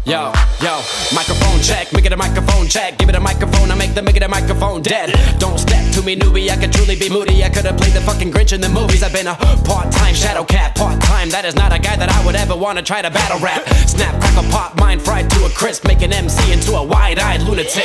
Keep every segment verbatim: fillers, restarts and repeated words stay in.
Yo, yo, microphone check, make it a microphone check. Give it a microphone, I make the make it a microphone dead. Don't step to me, newbie, I could truly be moody. I could've played the fucking Grinch in the movies. I've been a part-time shadow cat, part-time. That is not a guy that I would ever wanna try to battle rap. Snap, crackle, pop, mind fried to a crisp. Make an M C into a wide-eyed lunatic.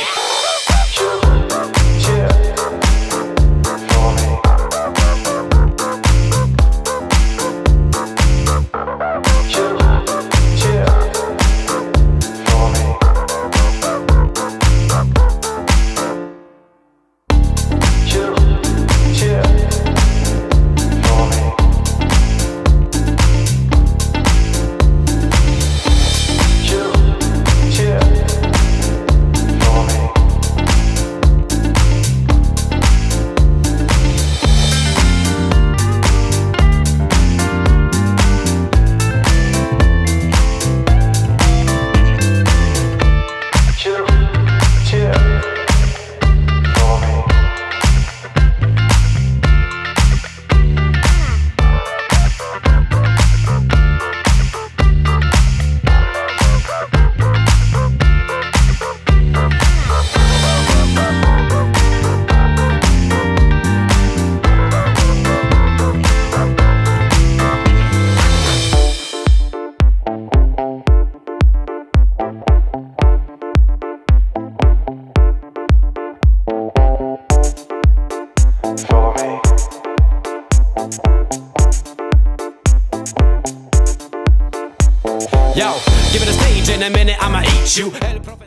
Yo, give it a stage in a minute, I'ma eat you.